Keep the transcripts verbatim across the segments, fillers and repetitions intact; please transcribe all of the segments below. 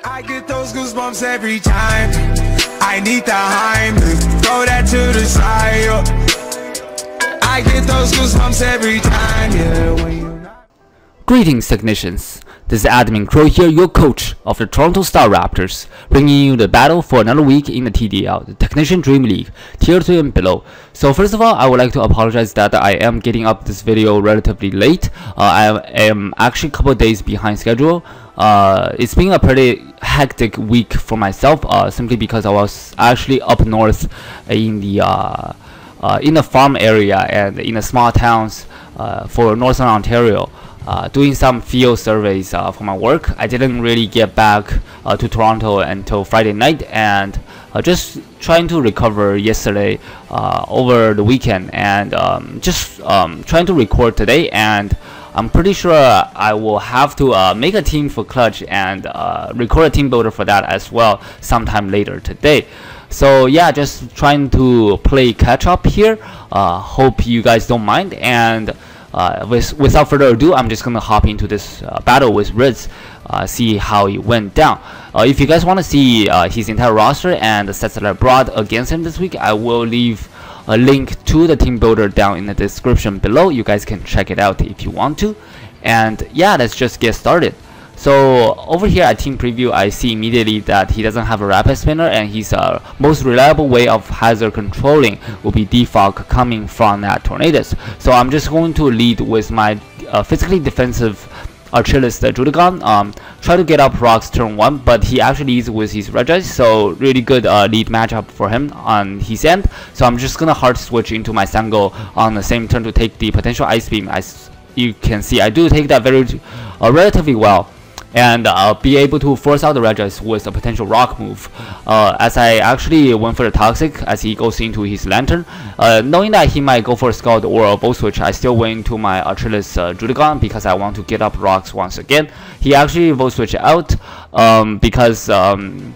I get those goosebumps every time. I need the Heimlich, throw that to the side. I get those goosebumps every time, yeah. When you Greetings, technicians. This is Admin Crow here, your coach of the Toronto Star Raptors, bringing you the battle for another week in the T D L, the Technician Dream League, Tier two and below. So first of all, I would like to apologize that I am getting up this video relatively late. Uh, I am actually a couple of days behind schedule. Uh, it's been a pretty hectic week for myself, uh, simply because I was actually up north in the uh, uh, in the farm area and in the small towns uh, for Northern Ontario. Uh, doing some field surveys uh, for my work. I didn't really get back uh, to Toronto until Friday night, and uh, just trying to recover yesterday uh, over the weekend, and um, just um, trying to record today. And I'm pretty sure I will have to uh, make a team for Clutch and uh, record a team builder for that as well sometime later today. So yeah, just trying to play catch up here. Uh, hope you guys don't mind. And Uh, with, without further ado, I'm just gonna hop into this uh, battle with Riz, uh, see how it went down. Uh, if you guys want to see uh, his entire roster and the sets that I brought against him this week, I will leave a link to the team builder down in the description below. You guys can check it out if you want to. And yeah, let's just get started. So over here at team preview, I see immediately that he doesn't have a rapid spinner, and his uh, most reliable way of hazard controlling will be defog coming from that Tornadus. So I'm just going to lead with my uh, physically defensive Archilus the Judagon. Um, try to get up rocks turn one, but he actually leads with his Regis, so really good uh, lead matchup for him on his end. So I'm just gonna hard switch into my Sango on the same turn to take the potential Ice Beam. As you can see, I do take that very uh, relatively well, and uh, be able to force out the Regis with a potential rock move, uh, as I actually went for the Toxic as he goes into his Lantern. Uh, knowing that he might go for a Scald or a Volt Switch, I still went into my Archilus uh, Judagon because I want to get up rocks once again. He actually Volt Switch out um, because um,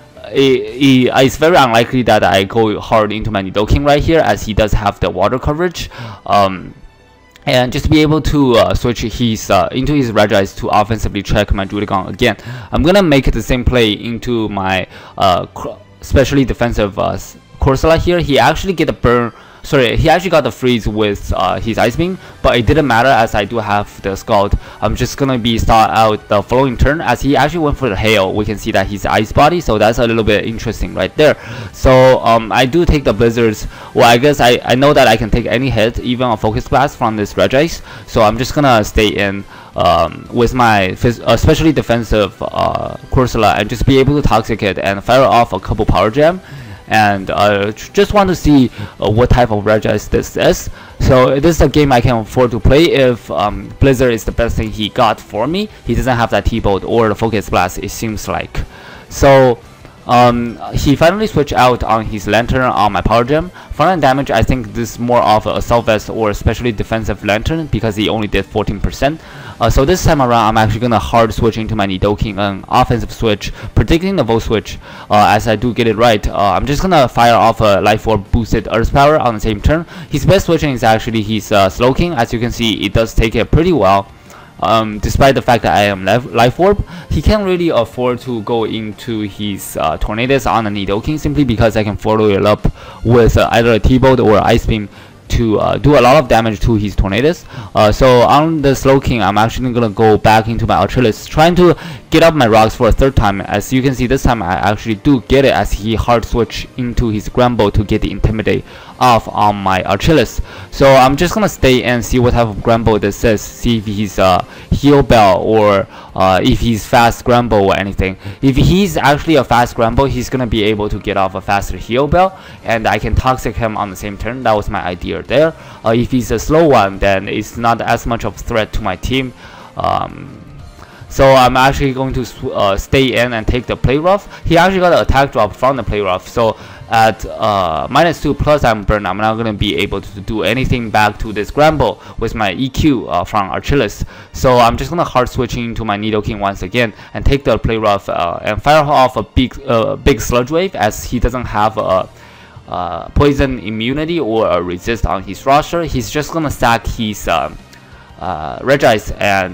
it, it, it's very unlikely that I go hard into my Nidoking right here, as he does have the water coverage. Um, And just be able to uh, switch his uh, into his Regis to offensively check my Judagon again. I'm gonna make the same play into my uh, specially defensive uh, Corsola here. He actually get a burn. Sorry, he actually got the freeze with uh, his Ice Beam, but it didn't matter as I do have the Scald. I'm just gonna be start out the following turn as he actually went for the Hail. We can see that he's Ice Body, so that's a little bit interesting right there. So um, I do take the Blizzards. Well, I guess I, I know that I can take any hit, even a Focus Blast from this Regis. So I'm just gonna stay in um, with my especially defensive uh, Corsola and just be able to Toxic it and fire off a couple Power Gem. And uh, just want to see uh, what type of Regis this is. So this is a game I can afford to play if um, Blizzard is the best thing he got for me. He doesn't have that T-Bolt or the Focus Blast, it seems like. So um, he finally switched out on his Lantern on my Power Gem. Frontline damage, I think this is more of a Assault Vest or especially defensive Lantern because he only did fourteen percent. Uh, so this time around, I'm actually gonna hard switch into my Nidoking, an offensive switch, predicting the Volt Switch. Uh, as I do get it right, uh, I'm just gonna fire off a Life Orb boosted Earth Power on the same turn. His best switching is actually his uh, Slowking. As you can see, it does take it pretty well. Um, despite the fact that I am Life Orb, he can't really afford to go into his uh, Tornadus on the Nidoking simply because I can follow it up with uh, either a T-Bolt or Ice Beam to uh, do a lot of damage to his Tornadus. Uh, so on the Slowking, I'm actually gonna go back into my Archilus, trying to get up my rocks for a third time. As you can see, this time I actually do get it as he hard switch into his Gramble to get the Intimidate off on my Archilus. So I'm just gonna stay and see what type of Gramble this is, see if he's uh, Heal Bell or uh, if he's fast Gramble or anything. If he's actually a fast Gramble, he's gonna be able to get off a faster Heal Bell, and I can Toxic him on the same turn. That was my idea there. Uh, if he's a slow one, then it's not as much of a threat to my team. Um, So I'm actually going to uh, stay in and take the Play Rough. He actually got an attack drop from the Play Rough. So at uh, minus two plus I'm burned, I'm not going to be able to do anything back to this Gramble with my E Q uh, from Archilus. So I'm just going to hard switch into my Nidoking once again and take the Play Rough uh, and fire off a big, uh, big Sludge Wave, as he doesn't have a uh, poison immunity or a resist on his roster. He's just going to stack his um, uh, Regis and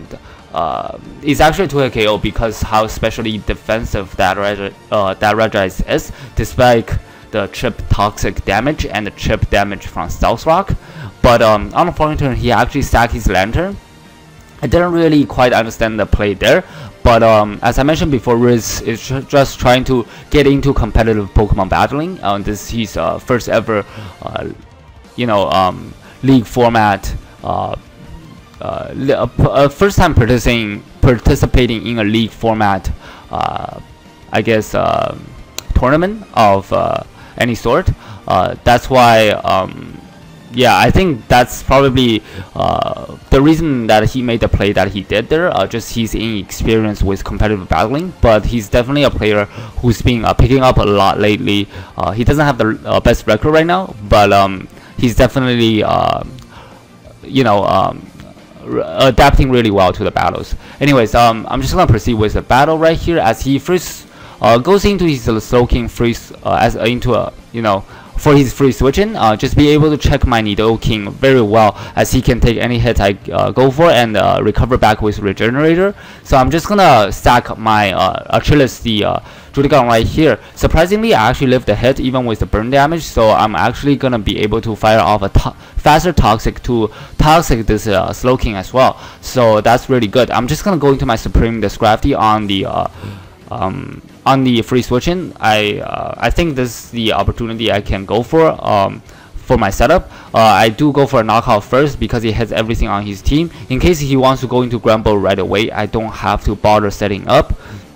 uh, it's actually two hit K O because how especially defensive that Reg uh, that Regis is, despite the chip toxic damage and the chip damage from Stealth Rock. But um, on the following turn, he actually stacked his Lantern. I didn't really quite understand the play there, but um, as I mentioned before, Riz is just trying to get into competitive Pokemon battling. Uh, this is his uh, first ever, uh, you know, um, league format. Uh, uh, uh, first time participating participating in a league format. Uh, I guess uh, tournament of uh, any sort. Uh, that's why. Um, Yeah, I think that's probably uh, the reason that he made the play that he did there. Uh, just his inexperience with competitive battling, but he's definitely a player who's been uh, picking up a lot lately. Uh, he doesn't have the uh, best record right now, but um, he's definitely, uh, you know, um, adapting really well to the battles. Anyways, um, I'm just gonna proceed with the battle right here as he first uh, goes into his Slowking freeze uh, as uh, into a you know. For his free switching, uh, just be able to check my Nidoking very well as he can take any hit I uh, go for and uh, recover back with Regenerator. So I'm just gonna stack my uh, Achilles the uh, Judigon right here. Surprisingly, I actually lived the hit even with the burn damage, so I'm actually gonna be able to fire off a to faster Toxic to Toxic this uh, Slowking as well. So that's really good. I'm just gonna go into my Supreme Descrafty on the uh, um, on the free switching. I uh, I think this is the opportunity I can go for um, for my setup. Uh, I do go for a knockout first because he has everything on his team. In case he wants to go into Granbull right away, I don't have to bother setting up.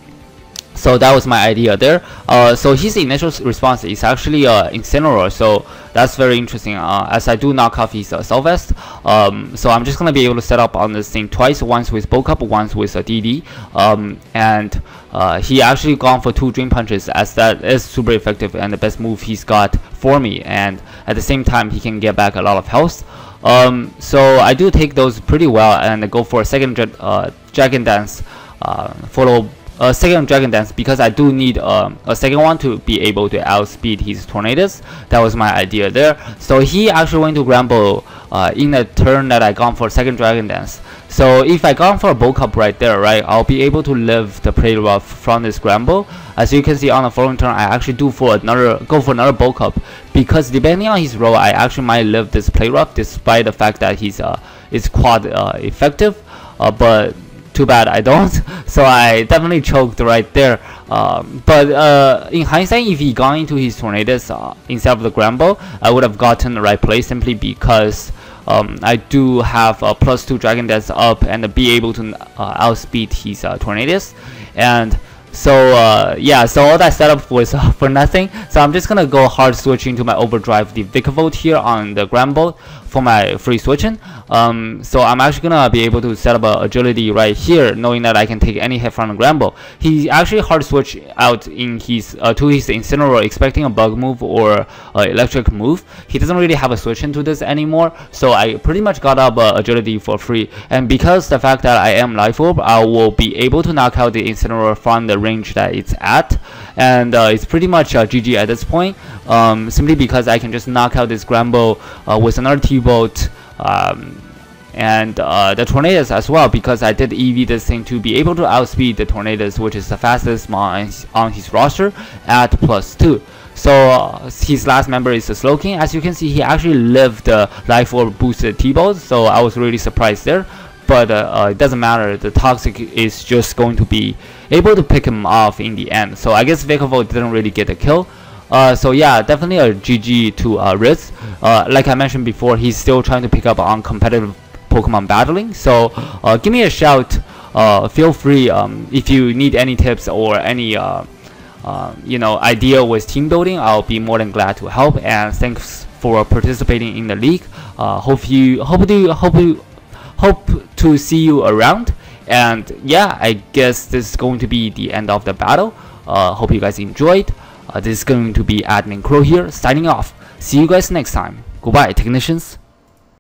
So that was my idea there. Uh, so his initial response is actually uh, Incineroar, so that's very interesting. Uh, as I do knock off his uh, Sylvest, um, so I'm just gonna be able to set up on this thing twice, once with Bulk Up, once with a D D, um, and uh, he actually gone for two Dream Punches, as that is super effective and the best move he's got for me. And at the same time, he can get back a lot of health. Um, so I do take those pretty well and go for a second uh, Dragon Dance, uh, follow. A second Dragon Dance because I do need um, a second one to be able to outspeed his Tornadus. That was my idea there. So he actually went to Granbull uh, in the turn that I gone for second Dragon Dance. So if I gone for a Bulk Up right there, right, I'll be able to live the play rough from this Granbull. As you can see on the following turn, I actually do for another go for another Bulk Up because depending on his role, I actually might live this play rough despite the fact that he's uh is quad uh, effective, uh, but. Too bad I don't, so I definitely choked right there. Um, but uh, in hindsight, if he gone into his Tornadus uh, instead of the Granbull, I would have gotten the right play simply because um, I do have a plus two Dragon Dance up and be able to uh, outspeed his uh, Tornadus. And so uh, yeah, so all that setup was uh, for nothing. So I'm just gonna go hard switching to my Overdrive the Vikavolt here on the Granbull for my free switching. Um, so I'm actually gonna be able to set up a agility right here, knowing that I can take any hit from the Granbull. He actually hard switch out in his uh, to his Incineroar, expecting a bug move or uh, electric move. He doesn't really have a switch into this anymore, so I pretty much got up uh, agility for free. And because the fact that I am Life Orb, I will be able to knock out the Incineroar from the range that it's at, and uh, it's pretty much uh, G G at this point. Um, simply because I can just knock out this Granbull uh, with another T-Bolt. Um, and uh, the Tornadus as well, because I did E V this thing to be able to outspeed the Tornadus, which is the fastest mon on his roster at plus two. So uh, his last member is the Slowking. As you can see, he actually lived the Life Orb boosted T-Bolt, so I was really surprised there. But uh, uh, it doesn't matter, the Toxic is just going to be able to pick him off in the end. So I guess Vikavolt didn't really get a kill. Uh, so yeah, definitely a G G to uh, Riz. Uh, like I mentioned before, he's still trying to pick up on competitive Pokemon battling. So uh, give me a shout. Uh, feel free um, if you need any tips or any uh, uh, you know idea with team building. I'll be more than glad to help. And thanks for participating in the league. Uh, hope you hope to hope you hope to see you around. And yeah, I guess this is going to be the end of the battle. Uh, hope you guys enjoyed. Uh, this is going to be Admin Crow here, signing off. See you guys next time. Goodbye, technicians.